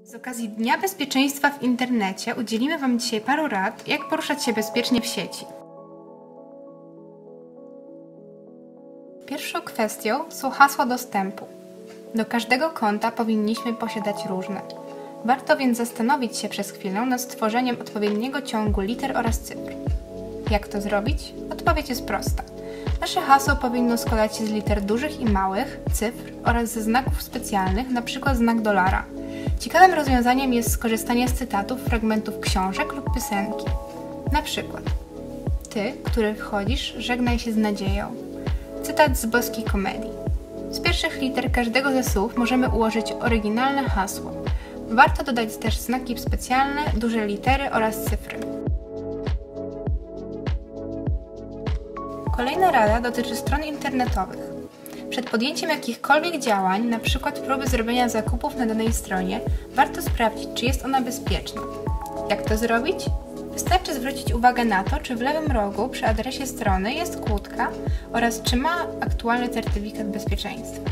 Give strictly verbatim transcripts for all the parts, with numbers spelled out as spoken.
Z okazji Dnia Bezpieczeństwa w Internecie udzielimy Wam dzisiaj paru rad, jak poruszać się bezpiecznie w sieci. Pierwszą kwestią są hasła dostępu. Do każdego konta powinniśmy posiadać różne. Warto więc zastanowić się przez chwilę nad stworzeniem odpowiedniego ciągu liter oraz cyfr. Jak to zrobić? Odpowiedź jest prosta. Nasze hasło powinno składać się z liter dużych i małych, cyfr oraz ze znaków specjalnych, np. znak dolara. Ciekawym rozwiązaniem jest skorzystanie z cytatów, fragmentów książek lub piosenki. Na przykład: Ty, który wchodzisz, żegnaj się z nadzieją. Cytat z boskiej komedii. Z pierwszych liter każdego ze słów możemy ułożyć oryginalne hasło. Warto dodać też znaki specjalne, duże litery oraz cyfry. Kolejna rada dotyczy stron internetowych. Przed podjęciem jakichkolwiek działań, np. próby zrobienia zakupów na danej stronie, warto sprawdzić, czy jest ona bezpieczna. Jak to zrobić? Wystarczy zwrócić uwagę na to, czy w lewym rogu przy adresie strony jest kłódka oraz czy ma aktualny certyfikat bezpieczeństwa.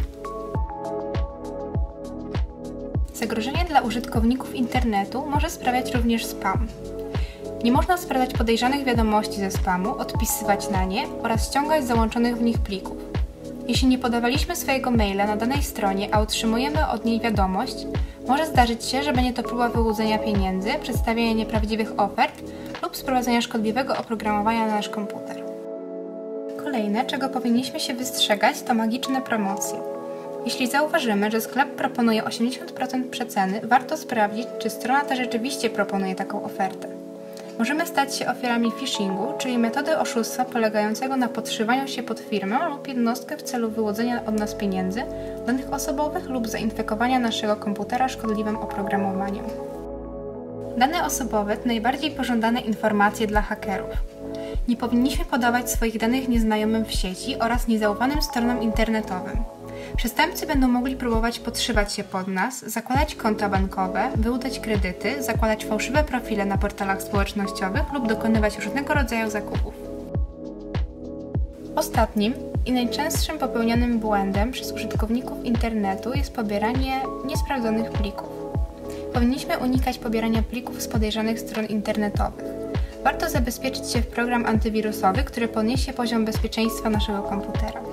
Zagrożenie dla użytkowników internetu może sprawiać również spam. Nie można sprawdzać podejrzanych wiadomości ze spamu, odpisywać na nie oraz ściągać załączonych w nich plików. Jeśli nie podawaliśmy swojego maila na danej stronie, a otrzymujemy od niej wiadomość, może zdarzyć się, że będzie to próba wyłudzenia pieniędzy, przedstawienia nieprawdziwych ofert lub sprowadzenia szkodliwego oprogramowania na nasz komputer. Kolejne, czego powinniśmy się wystrzegać, to magiczne promocje. Jeśli zauważymy, że sklep proponuje osiemdziesiąt procent przeceny, warto sprawdzić, czy strona ta rzeczywiście proponuje taką ofertę. Możemy stać się ofiarami phishingu, czyli metody oszustwa polegającego na podszywaniu się pod firmę lub jednostkę w celu wyłudzenia od nas pieniędzy, danych osobowych lub zainfekowania naszego komputera szkodliwym oprogramowaniem. Dane osobowe to najbardziej pożądane informacje dla hakerów. Nie powinniśmy podawać swoich danych nieznajomym w sieci oraz niezaufanym stronom internetowym. Przestępcy będą mogli próbować podszywać się pod nas, zakładać konta bankowe, wyłudzać kredyty, zakładać fałszywe profile na portalach społecznościowych lub dokonywać różnego rodzaju zakupów. Ostatnim i najczęstszym popełnianym błędem przez użytkowników internetu jest pobieranie niesprawdzonych plików. Powinniśmy unikać pobierania plików z podejrzanych stron internetowych. Warto zabezpieczyć się w program antywirusowy, który podniesie poziom bezpieczeństwa naszego komputera.